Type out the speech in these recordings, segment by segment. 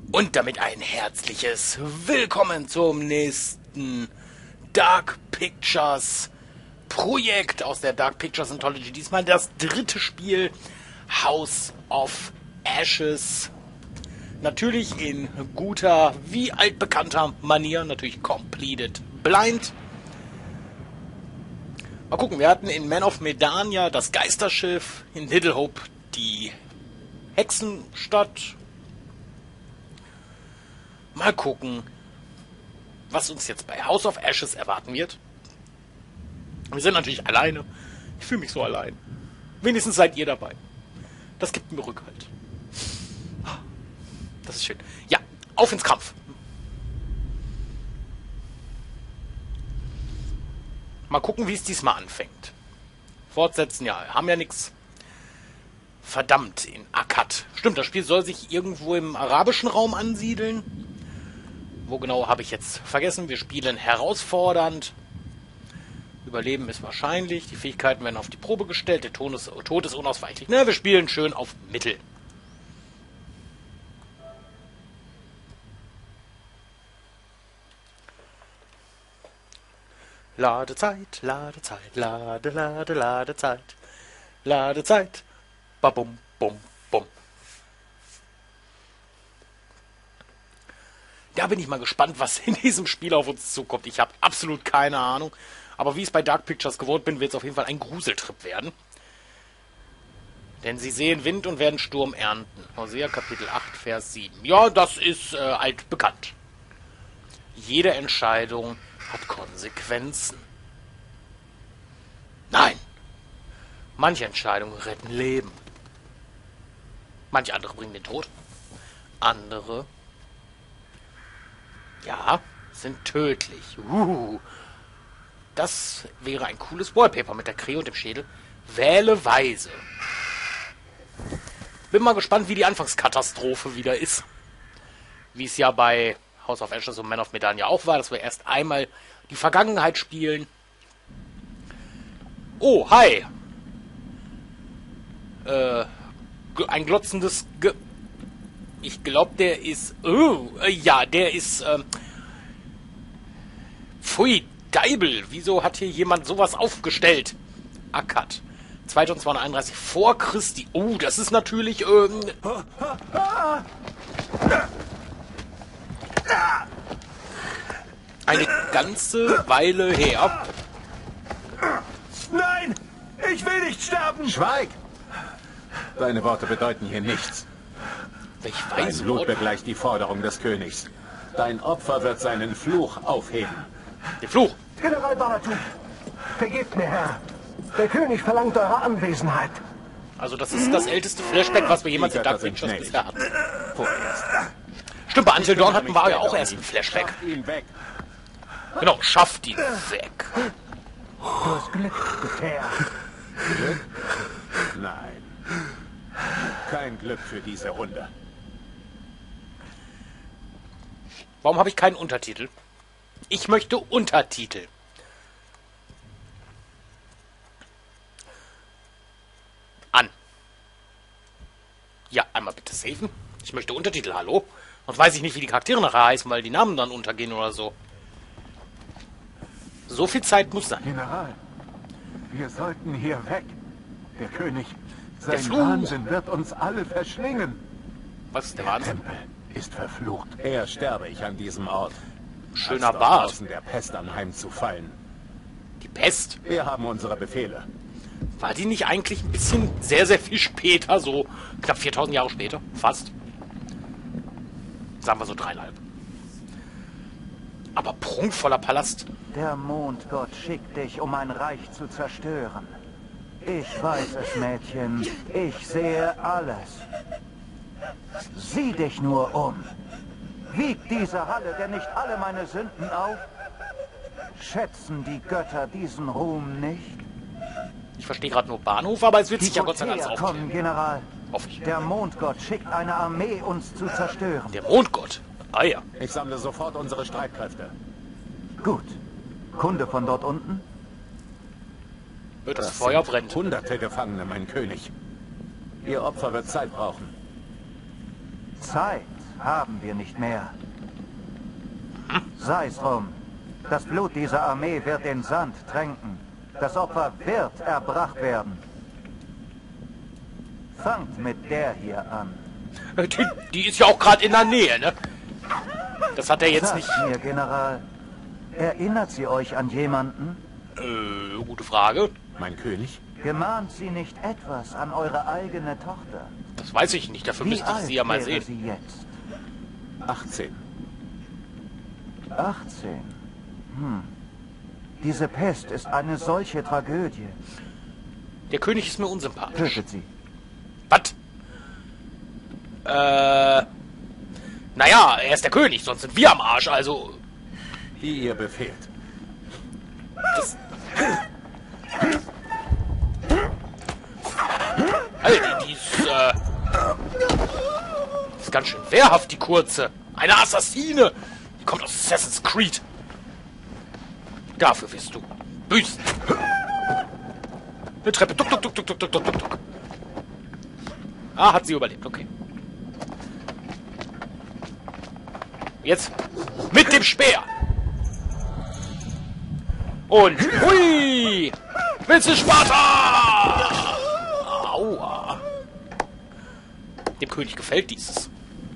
Und damit ein herzliches Willkommen zum nächsten Dark Pictures Projekt aus der Dark Pictures Anthology. Diesmal das dritte Spiel, House of Ashes. Natürlich in guter, wie altbekannter Manier, natürlich completed blind. Mal gucken, wir hatten in Man of Medan ja das Geisterschiff, in Little Hope die Hexenstadt. Mal gucken, was uns jetzt bei House of Ashes erwarten wird. Wir sind natürlich alleine. Ich fühle mich so allein. Wenigstens seid ihr dabei. Das gibt mir Rückhalt. Das ist schön. Ja, auf ins Kampf. Mal gucken, wie es diesmal anfängt. Fortsetzen, ja, haben ja nichts. Verdammt, in Akkad. Stimmt, das Spiel soll sich irgendwo im arabischen Raum ansiedeln. Wo genau, habe ich jetzt vergessen. Wir spielen herausfordernd. Überleben ist wahrscheinlich. Die Fähigkeiten werden auf die Probe gestellt. Der Tod ist unausweichlich. Ne, wir spielen schön auf Mittel. Ladezeit, Ladezeit, Ladezeit. Ladezeit. Babum, bum, bum. Da bin ich mal gespannt, was in diesem Spiel auf uns zukommt. Ich habe absolut keine Ahnung. Aber wie ich es bei Dark Pictures gewohnt bin, wird es auf jeden Fall ein Gruseltrip werden. Denn sie sehen Wind und werden Sturm ernten. Hosea Kapitel 8, Vers 7. Ja, das ist altbekannt. Jede Entscheidung hat Konsequenzen. Nein. Manche Entscheidungen retten Leben. Manche andere bringen den Tod. Andere, ja, sind tödlich. Das wäre ein cooles Wallpaper mit der Krähe und dem Schädel. Wähle weise. Bin mal gespannt, wie die Anfangskatastrophe wieder ist. Wie es ja bei House of Ashes und Man of Medan ja auch war, dass wir erst einmal die Vergangenheit spielen. Oh, hi. Ein glotzendes Ich glaube, der ist... ja, der ist... Pfui, Deibel. Wieso hat hier jemand sowas aufgestellt? Akkad. 2231 vor Christi. Oh, das ist natürlich... eine ganze Weile her. Nein! Ich will nicht sterben! Schweig! Deine Worte bedeuten hier nichts. Welch Dein weise Blut Worte. begleicht die Forderung des Königs. Dein Opfer wird seinen Fluch aufheben. Der Fluch. General Baratu, vergebt mir, Herr. Der König verlangt eure Anwesenheit. Also das ist das älteste Flashback, was wir jemals in Dark Pictures bisher hatten. Vorerst. Stimmt, bei Until Dawn hatten wir ja auch erst ein Flashback. Schafft ihn weg. Genau, schafft ihn weg. Du hast Glück, Gefähr. Glück? Nein. Kein Glück für diese Runde. Warum habe ich keinen Untertitel? Ich möchte Untertitel. An. Ja, einmal bitte saven. Ich möchte Untertitel, hallo? Sonst weiß ich nicht, wie die Charaktere nachher heißen, weil die Namen dann untergehen oder so. So viel Zeit muss sein. General, wir sollten hier weg. Der König, sein Fluch. Wahnsinn wird uns alle verschlingen. Was ist der Der Wahnsinn? Tempel ist verflucht. Eher sterbe ich an diesem Ort. Schöner als dort Bart. draußen der Pest anheimzufallen. Die Pest. Wir haben unsere Befehle. War die nicht eigentlich ein bisschen sehr, sehr viel später? So knapp 4000 Jahre später? Fast. Sagen wir so 3,5. Aber prunkvoller Palast. Der Mondgott schickt dich, um ein Reich zu zerstören. Ich weiß es, Mädchen. Ich sehe alles. Sieh dich nur um. Wiegt diese Halle denn nicht alle meine Sünden auf? Schätzen die Götter diesen Ruhm nicht? Ich verstehe gerade nur Bahnhof, aber es wird sich ja Gott sei Dank Kommen, aufklären. General. Hoffe ich. Der Mondgott schickt eine Armee, uns zu zerstören. Der Mondgott. Ah ja. Ich sammle sofort unsere Streitkräfte. Gut. Kunde von dort unten? Das Feuer sind brennt. Hunderte Gefangene, mein König. Ihr Opfer wird Zeit brauchen. Zeit. haben wir nicht mehr. Sei's drum. Das Blut dieser Armee wird den Sand tränken. Das Opfer wird erbracht werden. Fangt mit der hier an. Die ist ja auch gerade in der Nähe, ne? Das hat er jetzt Sagt nicht... mir, General, erinnert sie euch an jemanden? Gute Frage. Mein König? Gemahnt sie nicht etwas an eure eigene Tochter? Das weiß ich nicht, dafür Wie müsste ich alt sie ja mal wäre sehen. sie jetzt? 18. 18. Diese Pest ist eine solche Tragödie. Der König ist mir unsympathisch. Tötet sie. Was? Naja, er ist der König, sonst sind wir am Arsch, also... Wie ihr befehlt. Das... Alter, die ist ganz schön wehrhaft, die Kurze. Eine Assassine. Die kommt aus Assassin's Creed. Dafür wirst du büßen. Eine Treppe. Duck, duck, duck, duck, duck, duck, duck, duck. Ah, hat sie überlebt. Okay. Jetzt mit dem Speer. Und hui! Willst du Sparta? Aua. Dem König gefällt dieses.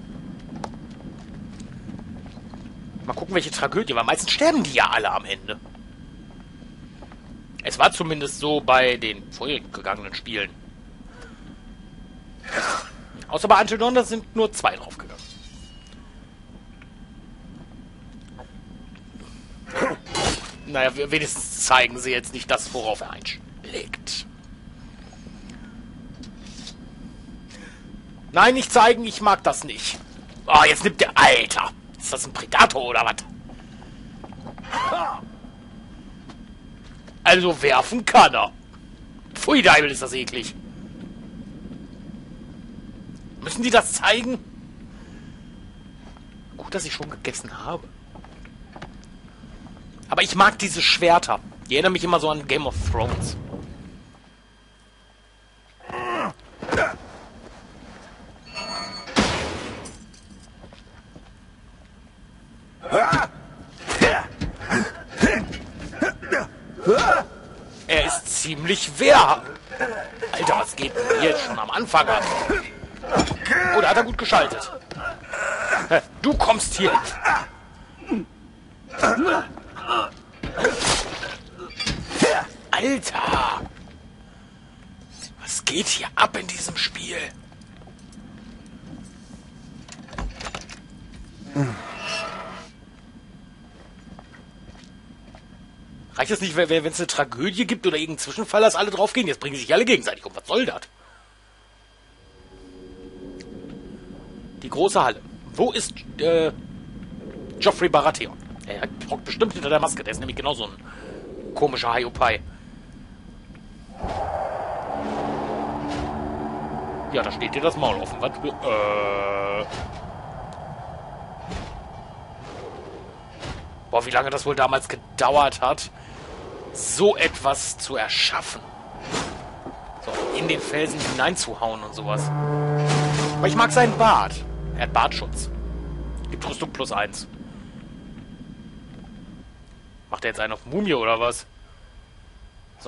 Mal gucken, welche Tragödie, weil meistens sterben die ja alle am Ende. Es war zumindest so bei den vorhergegangenen Spielen. Außer bei Until Dawn, da sind nur 2 draufgegangen. Naja, wenigstens zeigen sie jetzt nicht das, worauf er einschlägt. Nein, nicht zeigen, ich mag das nicht. Oh, jetzt nimmt der... Alter! Ist das ein Predator oder was? Also werfen kann er. Pfui, Deibel, ist das eklig. Müssen die das zeigen? Gut, dass ich schon gegessen habe. Aber ich mag diese Schwerter. Die erinnern mich immer so an Game of Thrones. Er ist ziemlich wehrhaft. Alter, was geht denn hier schon am Anfang ab? Oh, da hat er gut geschaltet. Du kommst hier. Alter! Was geht hier ab in diesem Spiel? Reicht es nicht, wenn es eine Tragödie gibt oder irgendeinen Zwischenfall, dass alle drauf gehen? Jetzt bringen sich alle gegenseitig um. Was soll das? Die große Halle. Wo ist Joffrey Baratheon? Er hockt bestimmt hinter der Maske. Der ist nämlich genauso ein komischer Hiopai. Ja, da steht dir das Maul offen. Was? Boah, wie lange das wohl damals gedauert hat, so etwas zu erschaffen. So, in den Felsen hineinzuhauen und sowas. Aber ich mag seinen Bart. Er hat Bartschutz. Gibt Rüstung +1. Macht er jetzt einen auf Mumie oder was? So.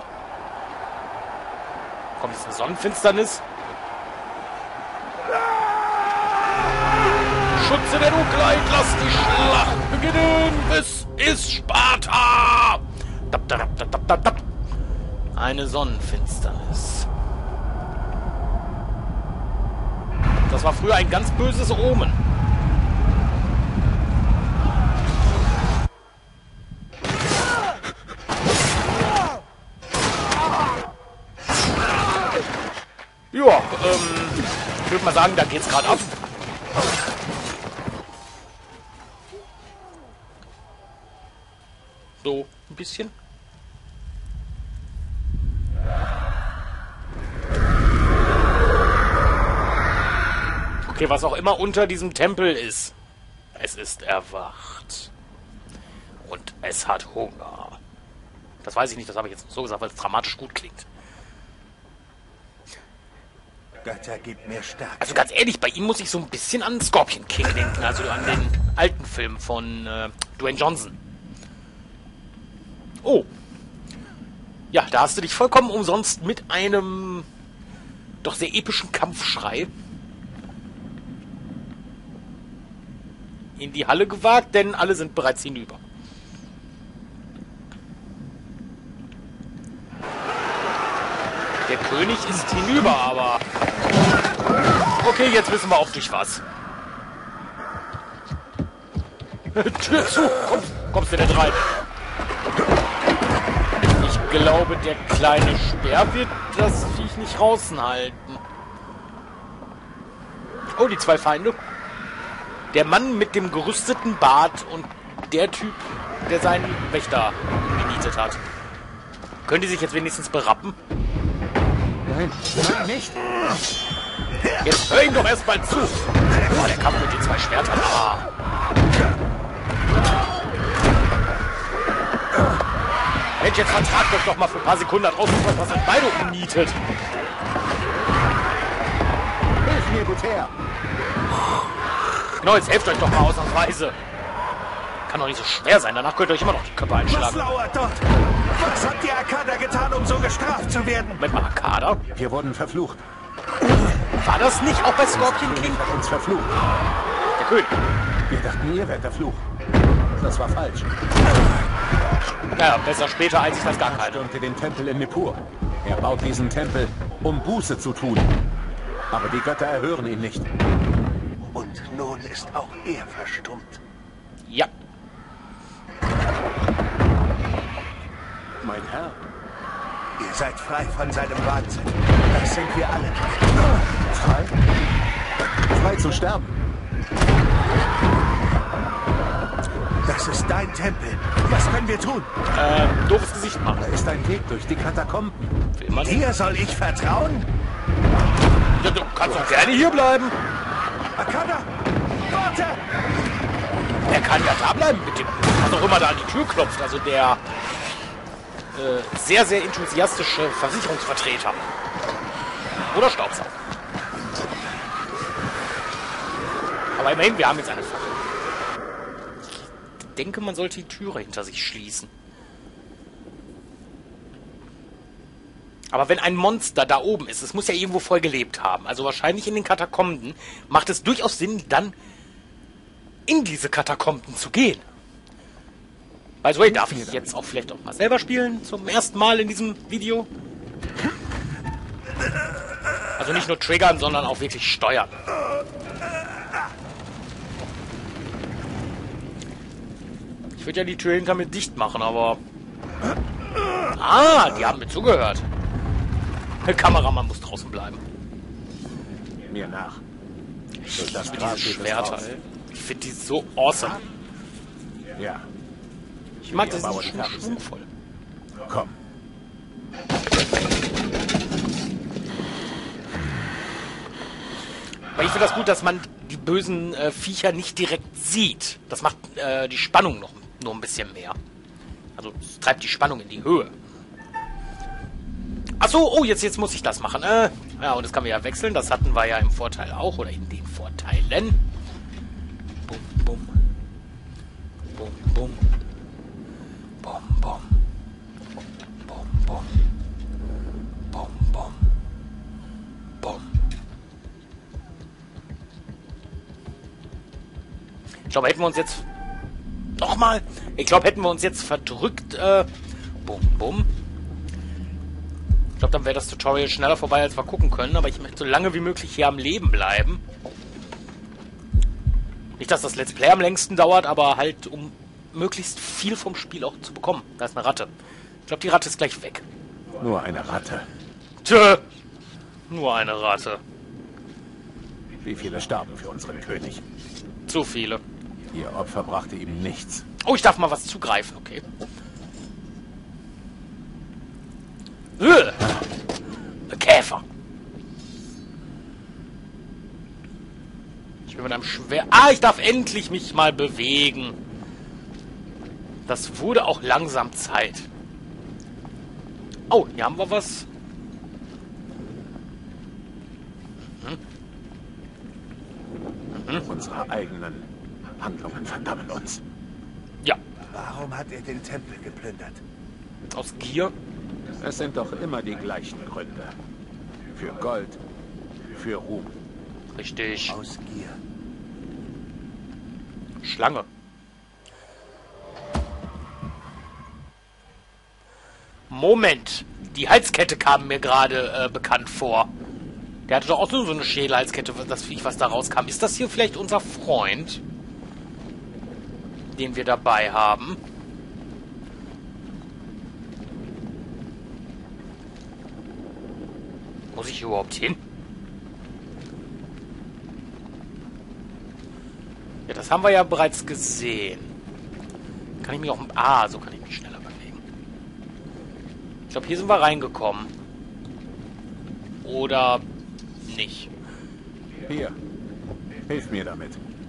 Kommt jetzt eine Sonnenfinsternis? Schutze der Dunkelheit, lass die Schlacht beginnen! Es ist Sparta! Dap, dap, dap, dap, dap, dap. Eine Sonnenfinsternis. Das war früher ein ganz böses Omen. Ja, ich würde mal sagen, da geht's gerade ab. So, ein bisschen. Okay, was auch immer unter diesem Tempel ist. Es ist erwacht. Und es hat Hunger. Das weiß ich nicht, das habe ich jetzt so gesagt, weil es dramatisch gut klingt. Götter, gib mir Stärke. Also ganz ehrlich, bei ihm muss ich so ein bisschen an Scorpion King denken, also an den alten Film von Dwayne Johnson. Oh. Ja, da hast du dich vollkommen umsonst mit einem doch sehr epischen Kampfschrei in die Halle gewagt, denn alle sind bereits hinüber. Der König ist hinüber, aber... Okay, jetzt wissen wir auch durch was. Tür zu! Kommst du denn rein? Ich glaube, der kleine Speer wird das Viech nicht draußen halten. Oh, die zwei Feinde. Der Mann mit dem gerüsteten Bart und der Typ, der seinen Wächter gemietet hat. Können die sich jetzt wenigstens berappen? Nein, nein, nicht. Jetzt hör ihm doch erstmal zu. Oh, der Kampf mit den zwei Schwertern. Ah. Mensch, jetzt vertragt euch doch mal für ein paar Sekunden da draußen, was euch beide umnietet. Hilf mir, Guter. Genau, jetzt helft euch doch mal ausnahmsweise. Kann doch nicht so schwer sein, danach könnt ihr euch immer noch die Köpfe Was einschlagen. lauert dort? Was hat die Arkader getan, um so gestraft zu werden? Moment mal, Arkader? Wir wurden verflucht. War das nicht auch bei Scorpion Der King? König hat uns verflucht. Der König. Wir dachten, ihr wärt der Fluch. Das war falsch. Naja, besser später als ich weiß gar Er keine. stürmte den Tempel in Nippur. Er baut diesen Tempel, um Buße zu tun. Aber die Götter erhören ihn nicht. Und nun ist auch er verstummt. Ja. Mein Herr, Ihr seid frei von seinem Wahnsinn. Das sind wir alle. frei? Frei zu sterben. Das ist dein Tempel. Was können wir tun? Doofes Gesicht machen. Da ist ein Weg durch die Katakomben. Will man. Dir soll ich vertrauen? Ja, du kannst doch gerne hier bleiben. Arkader! Warte! Er kann ja da bleiben mit dem, was auch immer da an die Tür klopft. Also der sehr, sehr enthusiastische Versicherungsvertreter. Oder Staubsauger. Aber immerhin, wir haben jetzt eine Fackel. Ich denke, man sollte die Türe hinter sich schließen. Aber wenn ein Monster da oben ist, es muss ja irgendwo voll gelebt haben. Also wahrscheinlich in den Katakomben, macht es durchaus Sinn, dann in diese Katakomben zu gehen. By the way, darf ich jetzt auch vielleicht auch mal selber spielen, zum ersten Mal in diesem Video. Also nicht nur triggern, sondern auch wirklich steuern. Ich würde ja die Tür hinter mir dicht machen, aber... Ah, die haben mir zugehört. Der Kameramann muss draußen bleiben. Mir nach. Durch das Mit Gras diese geht es Schwerter, raus. ey. Ich finde die so awesome. Ja, Ich mag Wir das bauen nicht die Fertig. schwungvoll. komm. Aber ich finde das gut, dass man die bösen Viecher nicht direkt sieht. Das macht die Spannung noch nur ein bisschen mehr. Also es treibt die Spannung in die Höhe. Achso, oh, jetzt muss ich das machen. Ja, und das kann man ja wechseln. Das hatten wir ja im Vorteil auch. Oder in den Vorteilen. Bum, bum. Bum, bum. Bum, bum. Bum, bum. Bum, bum. Bum. Ich glaube, hätten wir uns jetzt... Nochmal! Ich glaube, hätten wir uns jetzt verdrückt... Bum, bum. Ich glaube, dann wäre das Tutorial schneller vorbei, als wir gucken können. Aber ich möchte so lange wie möglich hier am Leben bleiben. Nicht, dass das Let's Play am längsten dauert, aber halt, um möglichst viel vom Spiel auch zu bekommen. Da ist eine Ratte. Ich glaube, die Ratte ist gleich weg. Nur eine Ratte. Tö! Nur eine Ratte. Wie viele starben für unseren König? Zu viele. Ihr Opfer brachte ihm nichts. Oh, ich darf mal was zugreifen, okay. Käfer. Ich bin mit einem schwer... Ah, ich darf endlich mich mal bewegen. Das wurde auch langsam Zeit. Oh, hier haben wir was. Unsere eigenen Handlungen verdammen uns. Ja, Warum hat er den Tempel geplündert? aus Gier. Es sind doch immer die gleichen Gründe. Für Gold, für Ruhm. Richtig. Aus Gier. Schlange. Moment. Die Halskette kam mir gerade bekannt vor. Der hatte doch auch so eine Schädelhalskette, das Viech, was da rauskam. Ist das hier vielleicht unser Freund? Den wir dabei haben? Muss ich hier überhaupt hin? Ja, das haben wir ja bereits gesehen. Kann ich mich auch... Ah, so kann ich mich schneller bewegen. Ich glaube, hier sind wir reingekommen. Oder nicht. Hier, hilf mir damit.